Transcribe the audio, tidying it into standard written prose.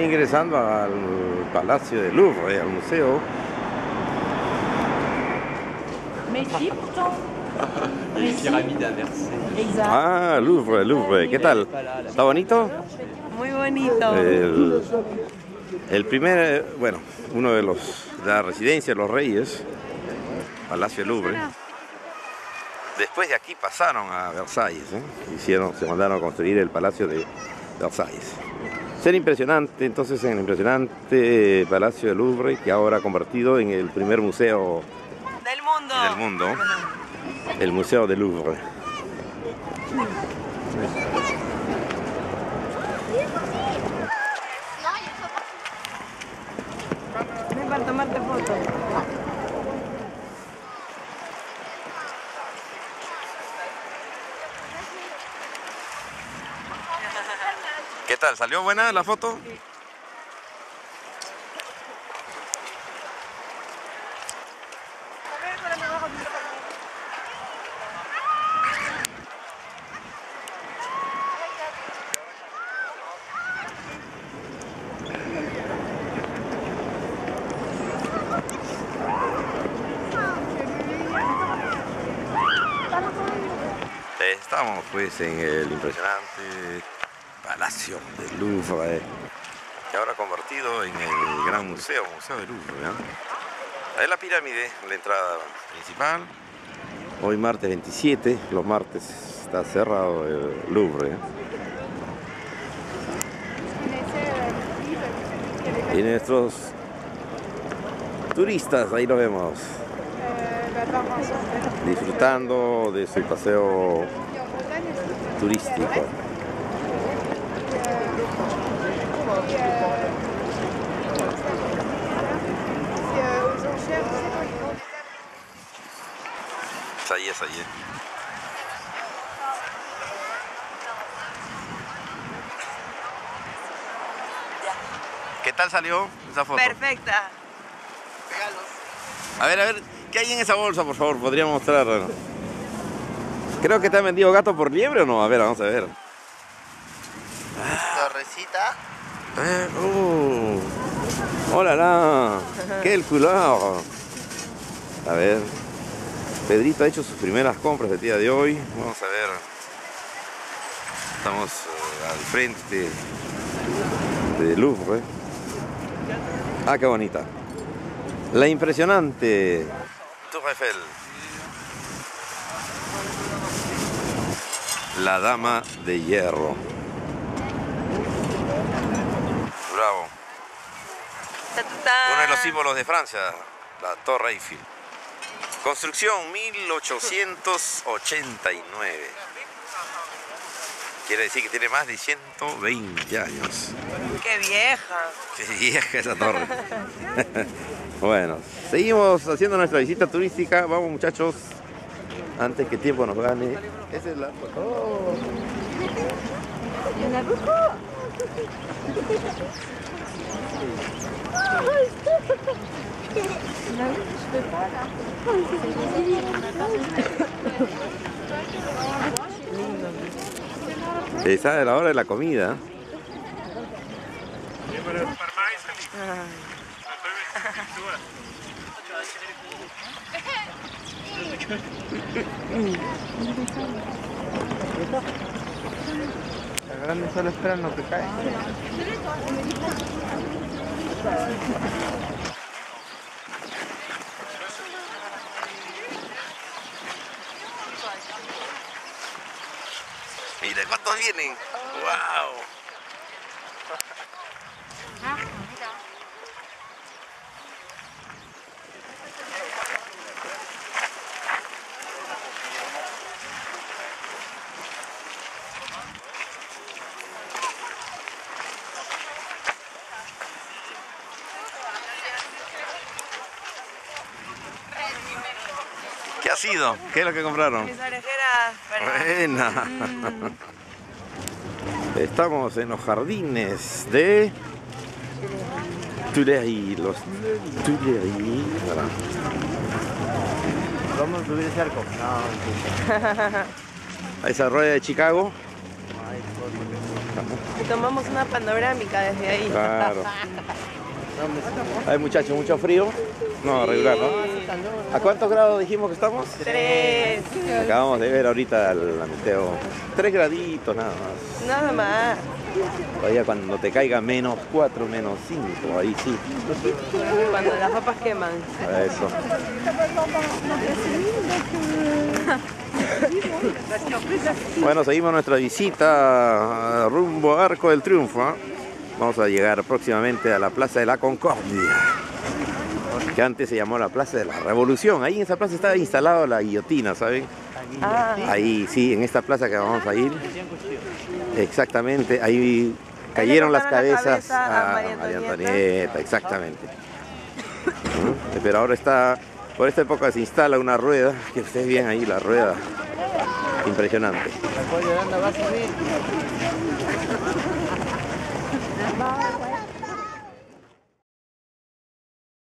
ingresando al Palacio del Louvre, al museo. Merci pourtant. Les pyramides à Versailles. Exact. Ah, Louvre, Louvre. ¿Qué tal? ¿Está bonito? Muy bonito. El primer, bueno, uno de la residencia de los reyes, Palacio del Louvre. Después de aquí pasaron a Versalles, se mandaron a construir el Palacio de Versalles. Ser impresionante, entonces, en el impresionante Palacio del Louvre, que ahora ha convertido en el primer museo del mundo, el Museo del Louvre. Ven para tomarte fotos. ¿Qué tal? ¿Salió buena la foto? Estamos pues en el impresionante Palacio del Louvre, que ahora convertido en el gran museo del Louvre, ¿no? Ahí la pirámide, la entrada principal. Hoy martes 27, los martes está cerrado el Louvre. Y nuestros turistas, ahí lo vemos, disfrutando de su paseo turístico. Ça y est. ¿Qué tal salió esa foto? Perfecta. A ver, ¿qué hay en esa bolsa, por favor? ¿Podría mostrar? Creo que te han vendido gato por liebre o no. A ver, vamos a ver. Torrecita. ¡Hola, la! ¡Qué couleur! A ver. Pedrito ha hecho sus primeras compras del día de hoy. Vamos a ver. Estamos al frente del Louvre. Ah, qué bonita. La impresionante Tour Eiffel. La Dama de Hierro. Bravo. Uno de los símbolos de Francia, la Torre Eiffel. Construcción 1889. Quiere decir que tiene más de 120 años. ¡Qué vieja! ¡Qué vieja esa torre! Bueno, seguimos haciendo nuestra visita turística. Vamos, muchachos, antes que el tiempo nos gane. Esa es la... ¡Oh! Esa es la hora de la comida. Las grandes solo esperan lo que cae. Mira cuántos vienen. ¡Wow! ¿Qué ha sido? ¿Qué es lo que compraron? Mis orejeras. Buena. Estamos en los jardines de Tuileries, los Tuileries. Vamos a subir ese arco. No, A esa rueda de Chicago. no hay forma que... Y tomamos una panorámica desde ahí. Claro. Hay muchachos, mucho frío. No, regular, ¿no? ¿A cuántos grados dijimos que estamos? 3. Acabamos de ver ahorita la meteo. 3 graditos nada más. Nada más. Todavía cuando te caiga -4, -5, ahí sí. Cuando las papas queman. Eso. Bueno, seguimos nuestra visita rumbo a Arco del Triunfo, ¿eh? Vamos a llegar próximamente a la Plaza de la Concordia, que antes se llamó la Plaza de la Revolución. Ahí en esa plaza estaba instalada la guillotina, ¿saben? Ah, Ahí sí, en esta plaza que vamos a ir. Exactamente, ahí cayeron las cabezas a María Antonieta, exactamente. Pero ahora está, por esta época se instala una rueda, que ustedes ven ahí la rueda, impresionante. La cual Yolanda va a subir.